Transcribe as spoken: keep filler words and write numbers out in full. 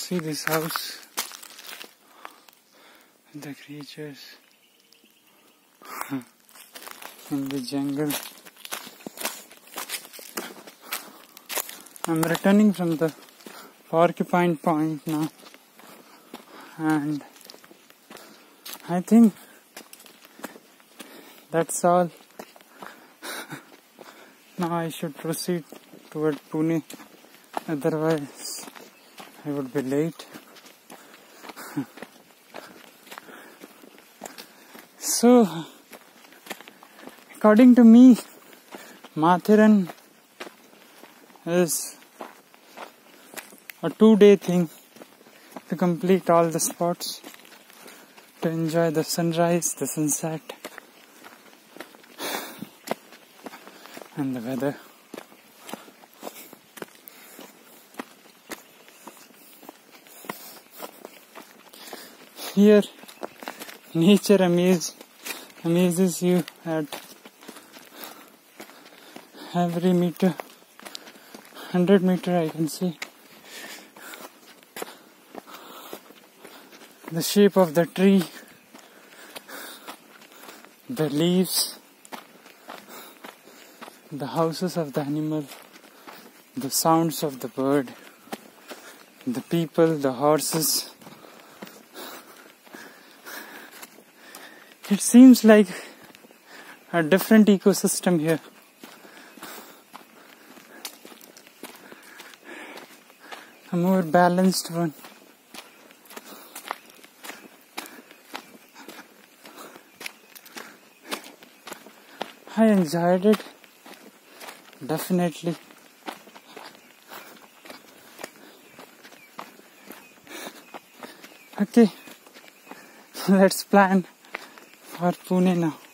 See this house, the creatures in the jungle. I'm returning from the Porcupine Point now, and I think that's all. Now I should proceed toward Pune, otherwise I would be late. So, according to me, Matheran is a two-day thing to complete all the spots, to enjoy the sunrise, the sunset, and the weather. Here, nature amaze, amazes you at every meter, hundred meter I can see. The shape of the tree, the leaves, the houses of the animal, the sounds of the bird, the people, the horses. It seems like a different ecosystem here. A more balanced one. I enjoyed it, definitely. Okay, let's plan for Pune now.